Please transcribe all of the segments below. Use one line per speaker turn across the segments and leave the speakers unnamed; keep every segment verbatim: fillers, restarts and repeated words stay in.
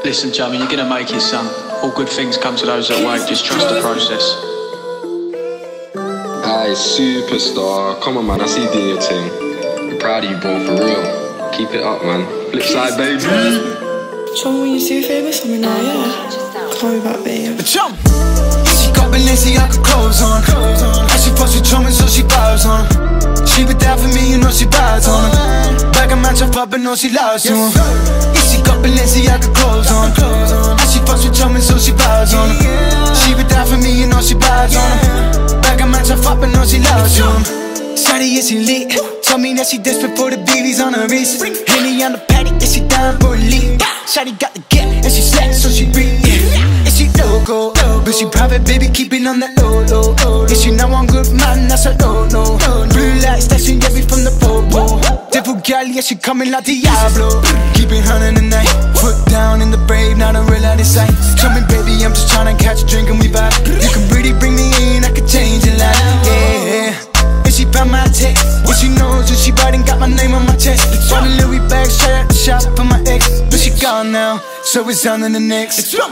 Listen, Chummy, you're gonna make it, son. All good things come to those that wait. Just trust the process.
Aye, superstar. Come on, man. I see you doing your thing. I'm proud of you, bro. For real. Keep it up, man. Flip side, baby.
Chunwin, you too famous for me now, yeah. Tell me about being.
Chum. She got Balenciaga clothes on. And she fucks with Chunwin, so she vibes on. She be there for me, you know she vibes on. Back a match up, but know she loves you. Yeah, she got Balenciaga clothes on. And she fucks with Chunwin, so she vibes on. She be there for me, you know she vibes on. Back a match up, but know she loves you. Shawty, yeah, she lit. Tell me that she desperate for the babies on her wrist. Henny on the paddy, yeah, she down for a lead. Shawty got the get, and she slack, so she breathe. Yeah, and she loco, but she private, baby, keep it on the low, low. Yeah, she know I'm good, man, that's a no-no. Blue lights, that she get me from the popo. Devil girl, yeah, she coming like Diablo. Keep it hunting the night, foot down in the brave, not a real out of sight. Tell me, baby, I'm just trying to catch a drink and we vibe. You can really bring me in, I could change your life, yeah. She found my text, what she knows is she riding, got my name on my chest. Bought a Louis bag, straight out the shop for my ex. But she gone now, so it's on to the next. She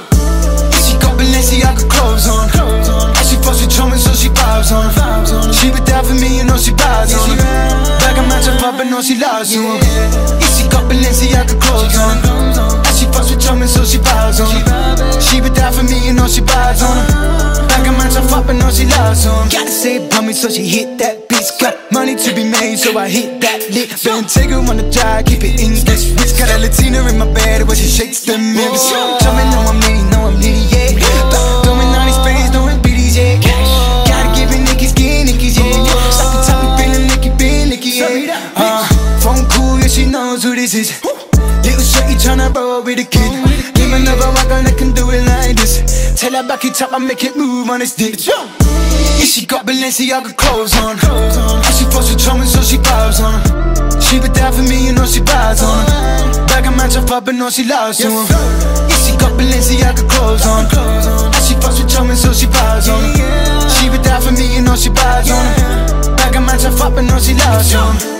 got Balenciaga clothes on. And she fucks with Chunwin, so she vibes on. She be there for me, you know she vibes on. Back a match up, but know she loves you. Yeah, she got Balenciaga clothes on. And she fucks with Chunwin, so she vibes on. She be there for me, you know she vibes on. Back a match up, but know she loves you. Gotta say it about me, so she hit that. Got money to be made, so I hit that lick. Then take her on the drive, keep it in this bitch. Got a Latina in my bed, where she shakes them hips. Tell me, know I'm needy, know I'm needy, yeah. Throwing all these sprays, throwing bitties, yeah. Gotta give it Nicky's, get Nicky's, yeah. Stop the top, me feeling Nicky, been Nicky, yeah. Uh, phone cool, yeah, she knows who this is. Little shorty tryna roll with a kid. Give me another rock on, I can do it like this. Tell her back it up, I make it move on this dick. Yeah, she got Balenciaga clothes on. And she fucks with Chunwin, so she vibes on. She be there for me, you know she vibes on. Back a match up, but know she loves you. Yeah, she got Balenciaga clothes on. And she fucks with Chunwin, so she vibes on. She be there for me, you know she vibes on. Back a match up, but know she loves you.